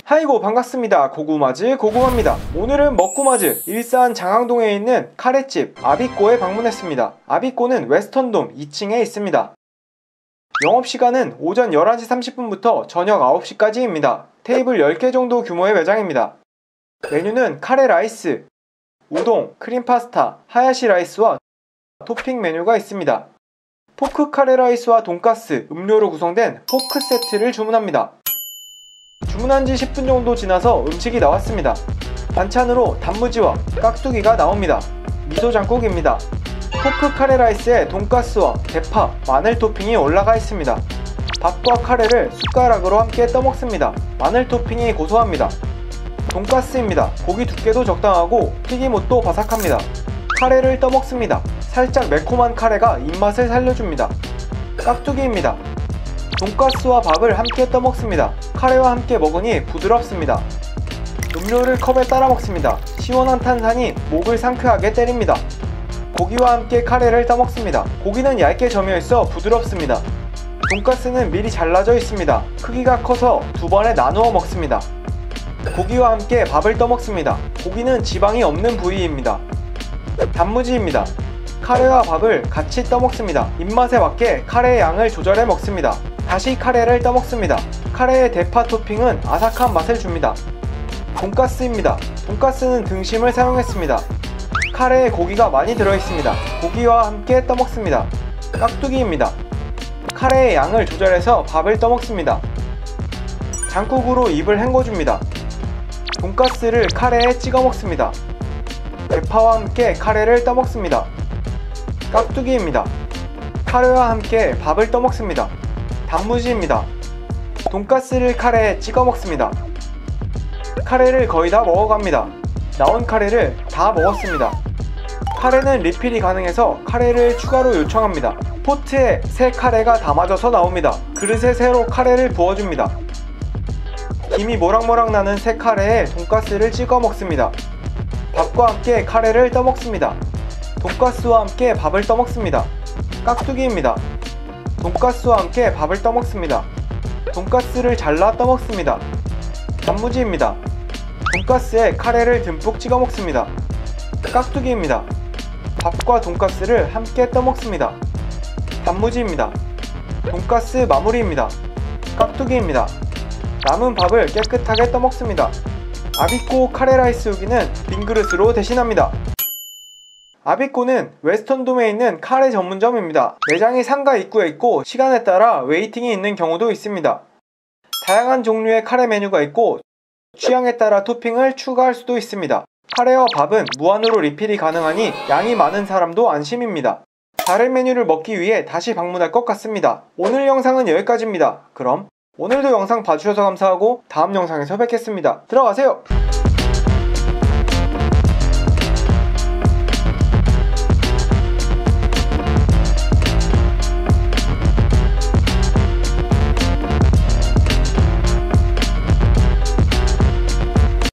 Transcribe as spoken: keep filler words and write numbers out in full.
하이고 반갑습니다. 고구마즈 고구마입니다. 오늘은 먹구마즈 일산 장항동에 있는 카레집 아비꼬에 방문했습니다. 아비꼬는 웨스턴돔 이 층에 있습니다. 영업시간은 오전 열한 시 삼십 분부터 저녁 아홉 시까지입니다. 테이블 열 개 정도 규모의 매장입니다. 메뉴는 카레 라이스, 우동, 크림 파스타, 하야시 라이스와 토핑 메뉴가 있습니다. 포크 카레 라이스와 돈가스, 음료로 구성된 포크 세트를 주문합니다. 주문한 지 십 분 정도 지나서 음식이 나왔습니다. 반찬으로 단무지와 깍두기가 나옵니다. 미소장국입니다. 포크 카레 라이스에 돈가스와 대파, 마늘 토핑이 올라가 있습니다. 밥과 카레를 숟가락으로 함께 떠먹습니다. 마늘 토핑이 고소합니다. 돈가스입니다. 고기 두께도 적당하고 튀김옷도 바삭합니다. 카레를 떠먹습니다. 살짝 매콤한 카레가 입맛을 살려줍니다. 깍두기입니다. 돈가스와 밥을 함께 떠먹습니다. 카레와 함께 먹으니 부드럽습니다. 음료를 컵에 따라 먹습니다. 시원한 탄산이 목을 상쾌하게 때립니다. 고기와 함께 카레를 떠먹습니다. 고기는 얇게 점여있어 부드럽습니다. 돈가스는 미리 잘라져 있습니다. 크기가 커서 두 번에 나누어 먹습니다. 고기와 함께 밥을 떠먹습니다. 고기는 지방이 없는 부위입니다. 단무지입니다. 카레와 밥을 같이 떠먹습니다. 입맛에 맞게 카레의 양을 조절해 먹습니다. 다시 카레를 떠먹습니다. 카레의 대파 토핑은 아삭한 맛을 줍니다. 돈가스입니다. 돈가스는 등심을 사용했습니다. 카레에 고기가 많이 들어있습니다. 고기와 함께 떠먹습니다. 깍두기입니다. 카레의 양을 조절해서 밥을 떠먹습니다. 장국으로 입을 헹궈줍니다. 돈가스를 카레에 찍어 먹습니다. 대파와 함께 카레를 떠먹습니다. 깍두기입니다. 카레와 함께 밥을 떠먹습니다. 단무지입니다. 돈가스를 카레에 찍어 먹습니다. 카레를 거의 다 먹어갑니다. 나온 카레를 다 먹었습니다. 카레는 리필이 가능해서 카레를 추가로 요청합니다. 포트에 새 카레가 담아져서 나옵니다. 그릇에 새로 카레를 부어줍니다. 김이 모락모락 나는 새 카레에 돈가스를 찍어 먹습니다. 밥과 함께 카레를 떠먹습니다. 돈가스와 함께 밥을 떠먹습니다. 깍두기입니다. 돈가스와 함께 밥을 떠먹습니다. 돈가스를 잘라 떠먹습니다. 단무지입니다. 돈가스에 카레를 듬뿍 찍어 먹습니다. 깍두기입니다. 밥과 돈가스를 함께 떠먹습니다. 단무지입니다. 돈가스 마무리입니다. 깍두기입니다. 남은 밥을 깨끗하게 떠먹습니다. 아비꼬 카레 라이스 후기는 빈 그릇으로 대신합니다. 아비꼬는 웨스턴돔에 있는 카레 전문점입니다. 매장이 상가 입구에 있고 시간에 따라 웨이팅이 있는 경우도 있습니다. 다양한 종류의 카레 메뉴가 있고 취향에 따라 토핑을 추가할 수도 있습니다. 카레와 밥은 무한으로 리필이 가능하니 양이 많은 사람도 안심입니다. 다른 메뉴를 먹기 위해 다시 방문할 것 같습니다. 오늘 영상은 여기까지입니다. 그럼 오늘도 영상 봐주셔서 감사하고 다음 영상에서 뵙겠습니다. 들어가세요!